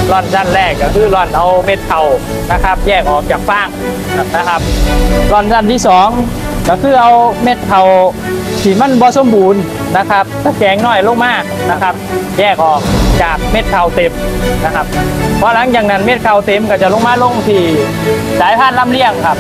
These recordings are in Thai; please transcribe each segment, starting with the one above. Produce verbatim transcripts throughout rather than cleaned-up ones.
ร่อนชั้นแรกก็คือร่อนเอาเม็ดเข่านะครับแยกออกจากฟางนะครับร่อนชั้นที่สองก็คือเอาเม็ดเข่าที่มันบ่สมบูรณ์นะครับตะแกรงน้อยลงมานะครับแยกออกจากเม็ดเข่าเต็มนะครับพอหลังจากนั้นเม็ดเข่าเต็มก็จะลงมาลงที่สายพันธุ์ลำเลียงครับ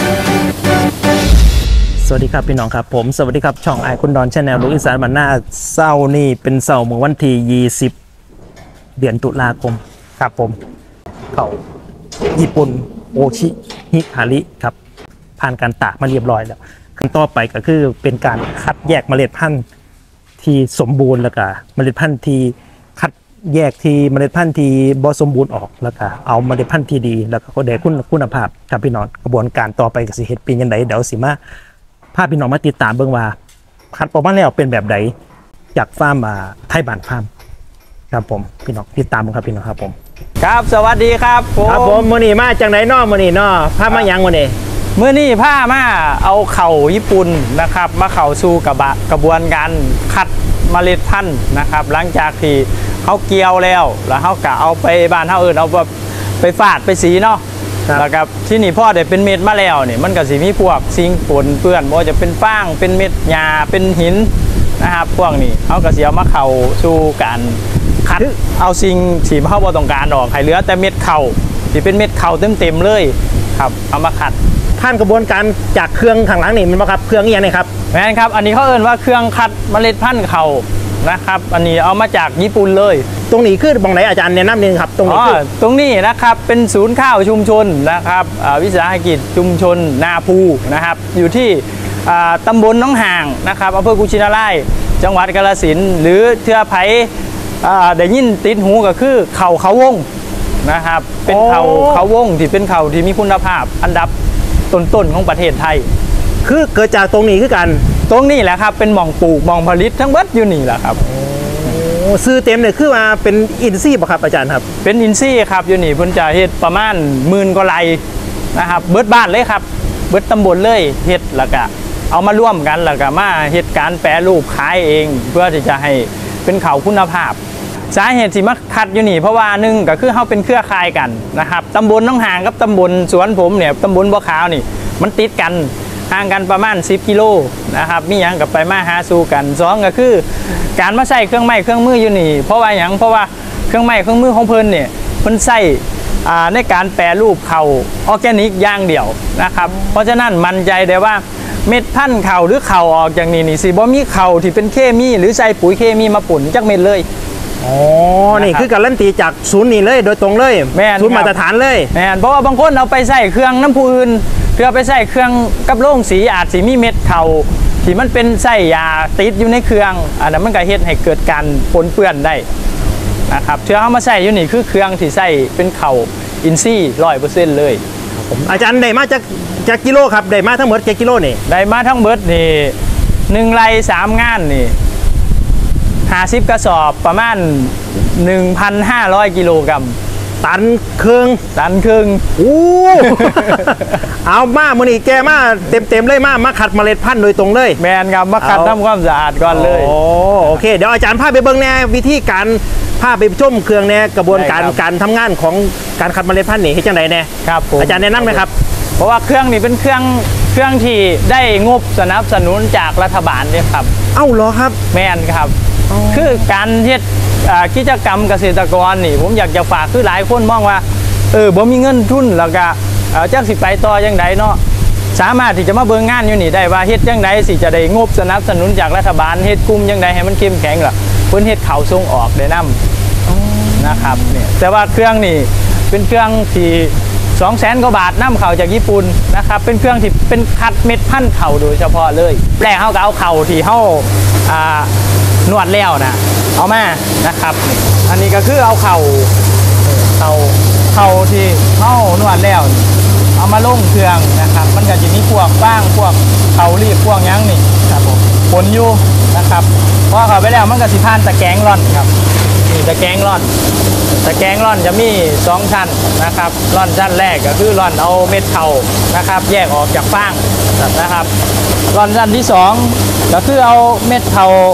สวัสดีครับพี่น้องครับผมสวัสดีครับช่องไอคุณดอนชาแนลลูกอีสานบ้านนาเศร้านี่เป็นเสาร์เมื่อวันที่ยี่สิบเดือนตุลาคมครับผมเขาญี่ปุ่นโอชิฮิฮาริครับผ่านการตากมาเรียบร้อยแล้วขั้นต่อไปก็คือเป็นการคัดแยกเมล็ดพันธุ์ที่สมบูรณ์แล้วก็เมล็ดพันธุ์ที่คัดแยกที่เมล็ดพันธุ์ที่บ่สมบูรณ์ออกแล้วก็เอาเมล็ดพันธุ์ที่ดีแล้วก็ได้คุณคุณภาพครับพี่น้องกระบวนการต่อไปก็สิเฮ็ดเป็นยังไงเดี๋ยวสิมาพาพี่น้องมาติดตามเบิ่งว่าคัดออกมาแล้วเป็นแบบใดจากฟาร์มอ่าไทยบ้านฟาร์มครับผมพี่น้องติดตามครับพี่น้องครับผมครับสวัสดีครับผมครับผมมื้อนี้มาจากไหนน้อมื้อนี้น้อพามาหยังมื้อนี้มื้อนี้พามาเอาเข่าญี่ปุ่นนะครับมาเข่าสู่กระบะกระบวนการคัดเมล็ดพันธุ์นะครับหลังจากที่เขาเกี่ยวแล้วแล้วเขากะเอาไปบ้านเขาอื่นเอาแบบไปฟาดไปสีเนาะแล้วกับที่นี่พ่อเด็ดเป็นเม็ดมาแล้วนี่มันก็สิมีพวกสิ่งปนเปื้อนว่าจะเป็นฟางเป็นเม็ดหญ้าเป็นหินนะครับพวกนี้เขาก็เสียมาเข่าสู่การคัดเอาสิ่งที่เขาบ่ต้องการออกให้เหลือแต่เม็ดเข่าที่เป็นเม็ดเข่าเต็มๆเลยครับเอามาคัดผ่านกระบวนการจากเครื่องข้างหลังนี่มันบ่ครับเครื่องนี้นี่ครับแม่นครับอันนี้เขาเอ่ยว่าเครื่องคัดเมล็ดพันธุ์เข่านะครับอันนี้เอามาจากญี่ปุ่นเลยตรงนี้คือบังไหนอาจารย์แนะนำนึงครับตรงนี้คือตรงนี้นะครับเป็นศูนย์ข้าวชุมชนนะครับวิสาหกิจชุมชนนาภูนะครับอยู่ที่ตำบลน้องห่างนะครับอำเภอกุชินารายจังหวัดกาฬสินธุ์หรือเทือไผ่ได้ยินติดหูก็คือเข่าเขาวงนะครับเป็นเข่าเขาวงที่เป็นเข่าที่มีคุณภาพอันดับต้นๆของประเทศไทยคือเกิดจากตรงนี้คือกันตรงนี้แหละครับเป็นหม่องปลูกหม่องผลิตทั้งเบิดอยู่นี่แหละครับซื้อเต็มเลยคือว่าเป็นอินซี่ป่ะครับอาจารย์ครับเป็นอินซี่ครับอยู่นี่เพิ่นจะเฮ็ดประมาณหมื่นกว่าไร่นะครับเบิดบ้านเลยครับเบิดตำบลเลยเฮ็ดแล้วก็เอามาร่วมกันแล้วก็มาเฮ็ดการแปรรูปขายเองเพื่อที่จะให้เป็นข้าวคุณภาพสาเหตุที่มาคัดอยู่นี่เพราะว่าหนึ่งก็คือเฮาเป็นเครือข่ายกันนะครับตำบลน้องห่างกับตำบลสวนผมเนี่ยตำบลบัวขาวนี่มันติดกันห่างกันประมาณสิบกิโลนะครับมีหยังกับไปมาหาสู่กันสองก็คือการมาใส่เครื่องไม้เครื่องมืออยู่นี่เพราะว่าหยังเพราะว่าเครื่องไม้เครื่องมือของเพิ่นเนี่ยเพิ่นใส่ในการแปรรูปเข่าออร์แกนิกอย่างเดียวนะครับเพราะฉะนั้นมั่นใจได้ว่าเม็ดพันธุ์เข่าหรือเข่าออกจากนี่นี่สิบ่มีเข่าที่เป็นเคมีหรือใส่ปุ๋ยเคมีมาปุ่นจักเม็ดเลยอ๋อนี่คือการลั่นตีจากศูนย์นี่เลยโดยตรงเลยศูนย์มาตรฐานเลยแม่นเพราะว่าบางคนเอาไปใส่เครื่องน้ำผู้อื่นเพื่อไปใส่เครื่องกับโล่งสีอาจสีมีเม็ดเข่าที่มันเป็นไส้ยาติดอยู่ในเครื่องอันนั้นมันก็เฮ็ดให้เกิดการปนเปื้อนได้นะครับเชื่อเขามาใส่อยู่นี่คือเครื่องที่ใส่เป็นเข่าอินซี่ร้อยเปอร์เซ็นต์เลยอาจารย์ได้มาจากจากกิโลครับได้มาทั้งหมดกี่กิโลนี่ได้มาทั้งหมดนี่หนึ่งไร่สามงานนี่ห้าสิบกระสอบประมาณ หนึ่งพันห้าร้อย กิโลกรัมตันครึ่งตันครึ่งโอ้เอามามื้อนี้แกมาเต็มๆเลยมามาคัดเมล็ดพันธุ์โดยตรงเลยแมนครับมาคัดทำความสะอาดก่อนเลยโอ้โอเคเดี๋ยวอาจารย์พาไปเบิ่งแนววิธีการพาไปชมเครื่องแนวกระบวนการการทำงานของการคัดเมล็ดพันธุ์นี่เฮ็ดจังไดแน่ครับอาจารย์แนะนำไหมครับเพราะว่าเครื่องนี้เป็นเครื่องเครื่องที่ได้งบสนับสนุนจากรัฐบาลเนี่ยครับเอ้าเหรอครับแมนครับคือการเฮ็ดกิจกรรมเกษตรกรนี่ผมอยากจะฝากคือหลายคนมองว่าเออบ่มีเงินทุนแล้วก็จักสิไปต่อยังไงเนาะสามารถที่จะมาเบิ่งงานอยู่นี่ได้ว่าเฮ็ดยังไงสิจะได้งบสนับสนุนจากรัฐบาลเฮ็ดกลุ่มยังไงให้มันเข้มแข็งล่ะเพิ่นเฮ็ดเขาส่งออกได้นำนะครับเนี่ยแต่ว่าเครื่องนี่เป็นเครื่องที่สองแสนกว่าบาทนำเข่าจากญี่ปุ่นนะครับเป็นเครื่องที่เป็นคัดเม็ดพันธุ์เข่าโดยเฉพาะเลยแรกเขาก็เอาเข่าที่เขานวดแล้วนะเอามานะครับอันนี้ก็คือเอาเข่าเข่าเข่าที่เขานวดแล้วเอามาลงเครื่องนะครับมันก็จะมีพวกบ้างพวกเข่ารีบพวกยั้งนี่ครับผมผลอยู่นะครับพอเข้าไปแล้วมันก็สิผ่านตะแกรงร่อนครับนี่ตะแกรงร่อนตะแกรงร่อนจะมีสองชั้นนะครับร่อนชั้นแรกก็คือร่อนเอาเม็ดเข่านะครับแยกออกจากฟางนะครับร่อนชั้นที่สองก็คือเอาเม็ดเข่า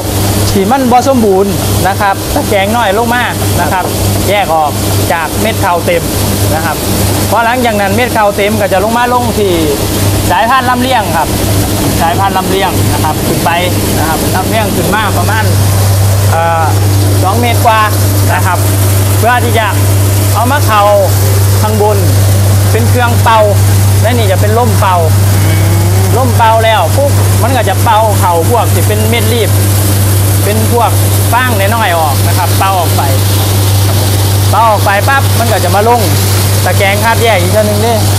ที่มันบ่สมบูรณ์นะครับตะแกรงน้อยลงมานะครับแยกออกจากเม็ดข้าวเต็มนะครับพอหลังจากนั้นเม็ดข้าวเต็มก็จะลงมาลงที่สายพันธุ์ลำเลียงครับสายพันธุ์ลำเลียงนะครับขึ้นไปนะครับลำเลียงขึ้นมาประมาณเอ่อสองเมตรกว่านะครับเพื่อที่จะเอามาเข่าข้างบนเป็นเครื่องเป่าและนี่จะเป็นล่มเป่าล่มเป่าแล้วปุ๊บมันก็จะเป่าเข่าพวกที่เป็นเม็ดรีบเป็นพวกฟางน้อยๆออกนะครับเป่าออกไปเป่าออกไปปั๊บมันก็จะมาลงตะแกรงคัดแยกอีกตัวหนึ่งด้วย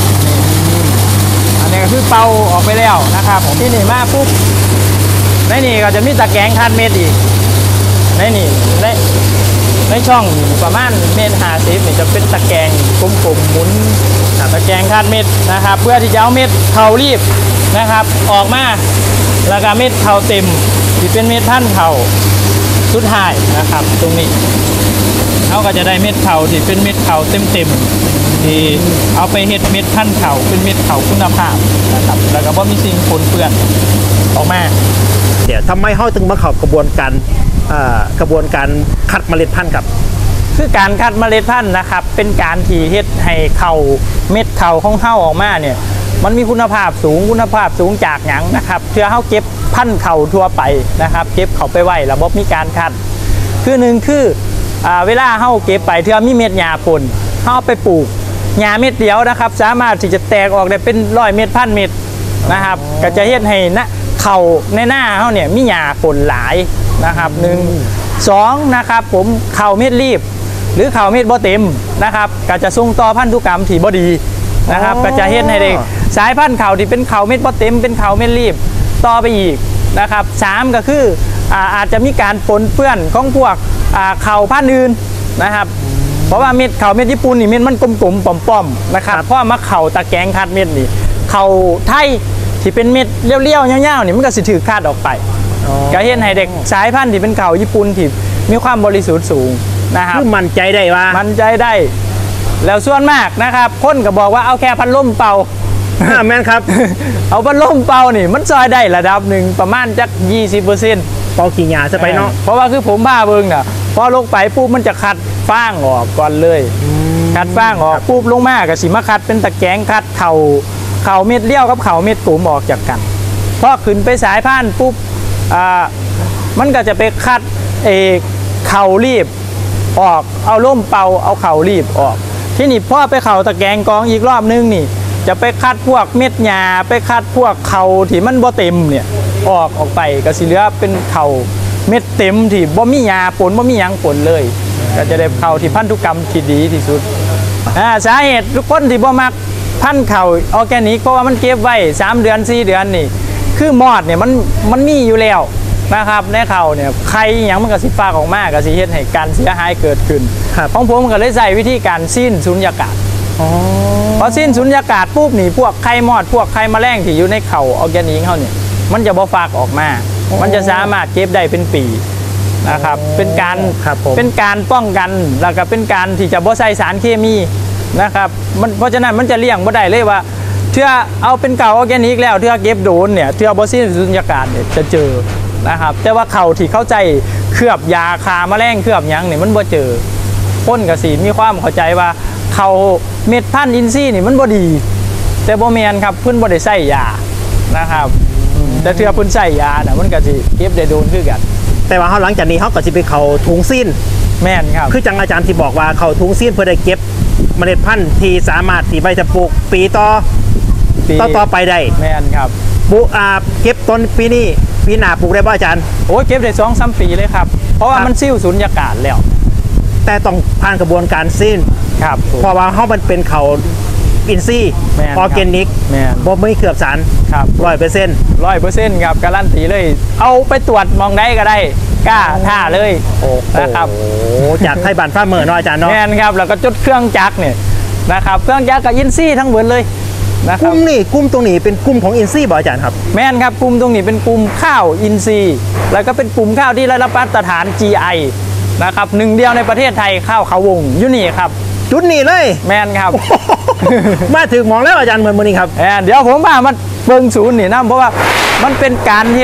อันนี้ก็คือเป่าออกไปแล้วนะครับที่นี่มาปุ๊บในนี่ก็จะมีตะแกรงคัดเม็ดอีกในนี่ในในช่องประมาณเมตรห้าสิบนี่จะเป็นตะแกรงกลมๆหมุนตะแกรงคัดเม็ดนะครับเพื่อที่จะเอาเม็ดเข่ารีบนะครับออกมาแล้วก็เม็ดเข่าเต็มที่เป็นเม็ดท่านเข่าสุดท้ายนะครับตรงนี้เขาก็จะได้เม็ดเข่าที่เป็นเม็ดเข่าเต็มๆที่เอาไปเฮ็ดเม็ดท่านเข่าเป็นเม็ดเข่าคุณภาพนะครับแล้วก็บ่มีสิ่งปนเปื้อนออกมาเดี๋ยวทำไมเขาถึงมาเข้ากระบวนการกระบวนการคัดเมล็ดพันธุ์ครับคือการคัดเมล็ดพันธุ์นะครับเป็นการที่เฮ็ดให้เข่าเม็ดเข่าของเฮาออกมาเนี่ยมันมีคุณภาพสูงคุณภาพสูงจากหยังนะครับเพื่อเฮาเก็บพันธุ์เข่าทั่วไปนะครับเก็บเขาไปไว้ระบบมีการคัดคือหนึ่งคืออ่าเวลาเฮาเก็บไปเทื่อมีเม็ดหญ้าปนเฮาไปปลูกหญ้าเม็ดเดียวนะครับสามารถที่จะแตกออกได้เป็นร้อยเม็ดพันเม็ดนะครับก็จะเฮ็ดให้นะเข่าในหน้าเฮาเนี่ยมีหญ้าปนหลายนะครับหนึ่งสองนะครับผมเข่าเม็ดรีบหรือเข่าเม็ดบ่เต็มนะครับก็จะส่งต่อพันธุกรรมที่บ่ดีนะครับก็จะเฮ็ดให้เด็กสายพันธุ์เข่าที่เป็นเข่าเม็ดบ่เต็มเป็นเข่าเม็ดรีบต่อไปอีกนะครับสามก็คืออาอาจจะมีการปนเปื้อนของพวกเข่าพันธุ์อื่นนะครับเพราะว่าเม็ดเข่าเม็ดญี่ปุ่นนี่เม็ดมันกลมๆป่อมๆนะครับเพราะมาเข่าตะแกรงคัดเม็ดนี่เข่าไทยที่เป็นเม็ดเลี้ยวๆยาวๆนี่มันก็สิถือคาดออกไปก็เห็นให้เด็กสายพันธุ์ที่เป็นเข่าญี่ปุ่นที่มีความบริสุทธิ์สูงนะครับคือมั่นใจได้ว่ามั่นใจได้แล้วส่วนมากนะครับคนก็บอกว่าเอาแค่พัดลมเป่าแม่นครับเอาพัดลมเป่านี่มันซอยได้ระดับหนึ่งประมาณจัก ยี่สิบเปอร์เซ็นต์เป่าขี้หญ้าจะไปเนาะเพราะว่าคือผมบ้าเบิ่งน่ะพอลงไปปุ๊บมันจะคัดฟางออกก่อนเลยคัดฟางออกปุ๊บลงมาก็สิมาคัดเป็นตะแกรงคัดเข่าเข่าเม็ดเลี้ยวกับเข่าเม็ดตุ่มออกจากกันพอขึ้นไปสายพันธุ์ปุ๊บอ่ามันก็จะไปคัดเอเข่ารีบออกเอาล่มเป่าเอาเข่ารีบออกที่นี่พ่อไปเข่าตะแกรงกองอีกรอบนึงนี่จะไปคัดพวกเม็ดหญ้าไปคัดพวกเข่าที่มันบ่เต็มเนี่ยออกออกไปก็สิเหลือเป็นเข่าเม็ดเต็มที่บ่มีหญ้าปนบ่มีหยังปนเลยก็จะได้เข่าที่พันธุกรรมที่ดีที่สุดอ่าสาเหตุทุกคนที่บ่มักพันธุ์เข่าออร์แกนิกเพราะว่ามันเก็บไว้สามเดือนสี่เดือนนี่คือมอดเนี่ยมันมันมีอยู่แล้วนะครับในเข่าเนี่ยใครอย่างมันก็สิฟากออกมาก็สิเฮ็ดให้การเสียหายเกิดขึ้นของผมก็เลยใช้วิธีการสิ้นสุญญากาศพอสิ้นสุญญากาศปุ๊บนี่พวกไข่มอดพวกไข่แมลงที่อยู่ในเข่าออร์แกนิกเขาเนี่ยมันจะบ่ฟากออกมามันจะสามารถเก็บได้เป็นปีนะครับเป็นการเป็นการป้องกันแล้วก็เป็นการที่จะบ่ใส่สารเคมีนะครับมันเพราะฉะนั้นมันจะเลี่ยงบ่ได้เลยว่าเทื่อเอาเป็นเก่าออร์แกนิกแล้วเทื่อเก็บโดนเนี่ยเทื่อบ่สิ้นสุญญากาศเนี่ยจะเจอนะครับแต่ว่าเข่าที่เข้าใจเคลือบยาคาแมลงเคลือบยังเนี่ยมันบ่เจอพ่นกับสีมีความเข้าใจว่าเข่าเม็ดพันธุ์อินทรีย์นี่มันบ่ดีแต่บ่แม่นครับเพิ่นบ่ได้ใส่ยานะครับแต่เทื่อเพิ่นใส่ยาน่ะมันก็สิเก็บได้โดนคือกันแต่ว่าเฮาหลังจากนี้เฮาก็สิไปเข้าถุงซีนแม่นครับคือจังอาจารย์ที่บอกว่าเข้าถุงซีนเพื่อได้เก็บเมล็ดพันธุ์ที่สามารถที่ไปจะปลูกปีต่อต่อต่อไปได้แม่นครับปลูกอ่าเก็บต้นปีนี้ปีหน้าปลูกได้บ่อาจารย์โอ้เก็บได้ สองสาม ปีเลยครับเพราะว่ามันซิ่วสุญญากาศแล้วแต่ต้องผ่านกระบวนการซีนครับเพราะว่าเฮามันเป็นเขาอินทรีย์ออร์แกนิกบ่มีเคลือบสารครับร้อยเปอร์เซ็นต์ร้อยเปอร์เซ็นต์ ครับการันตีเลยเอาไปตรวจมองได้ก็ได้กล้าท่าเลยนะครับโอ้จากไทยบ้านฟ้าเมืองเนาะอาจารย์เนาะแม่นครับแล้วก็จดเครื่องจักรเนี่ยนะครับเครื่องจักรกับอินทรีย์ทั้งหมดเลยกลุ่มนี่กลุ่มตรงนี้เป็นกลุ่มของอินทรีย์บ่อาจารย์ครับแม่นครับกลุ่มตรงนี้เป็นกลุ่มข้าวอินทรีย์แล้วก็เป็นกลุ่มข้าวที่ได้รับมาตรฐาน จี ไอ นะครับหนึ่งเดียวในประเทศไทยข้าวเขาวงอยู่นี่ครับจุดนี้เลยแม่นครับมาถึงมองแล้วอาจารย์เหมือนมื้อนี้ครับเดี๋ยวผมว่ามันเบิ่งศูนย์นี่นะเพราะว่ามันเป็นการเฮ็ด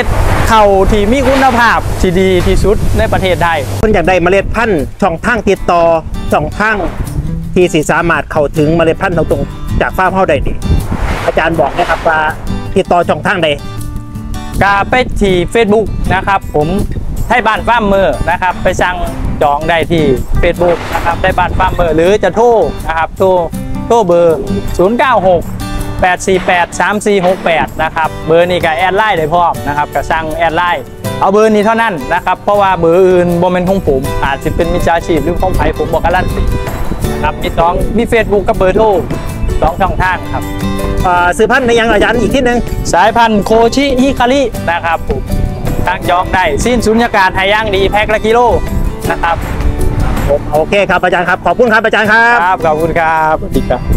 เข่าที่มีคุณภาพที่ดีที่สุดในประเทศไทยคนอยากได้เมล็ดพันธุ์ช่องทางติดต่อช่องทางที่สิสามารถเข้าถึงเมล็ดพันธุ์ตรงๆจากฟาร์มเฮาได้ดีอาจารย์บอกนะครับว่าติดต่อช่องทางใดกาไปที่ Facebook นะครับผมไทยบ้านฟาร์มเมอร์นะครับไปสั่งจองได้ที่ Facebook นะครับไทยบ้านฟาร์มเมอร์หรือจะโทรนะครับโทรโทรเบอร์ศูนย์ เก้า หก แปด สี่ แปด สาม สี่ หก แปดนะครับเบอร์นี้ก็แอดไลน์ได้พร้อมนะครับก็สั่งแอดไลน์เอาเบอร์นี้เท่านั้นนะครับเพราะว่าเบอร์อื่นบ่แม่นของผมอาจจะเป็นมิจฉาชีพหรือของไผผมบอกการันตีนะครับมีสองมี Facebook กับเบอร์โทรสองช่องทางครับซื้อพันธุ์ในยังอาจารย์อีกที่หนึ่งสายพันธุ์โคชิฮิคารินะครับผมทางจองได้สิ้นสุญญากาศไทยย่างดีแพ็คละกิโลนะครับโอเคครับอาจารย์ครับขอบคุณครับอาจารย์ครับครับขอบคุณครับสวัสดีครับ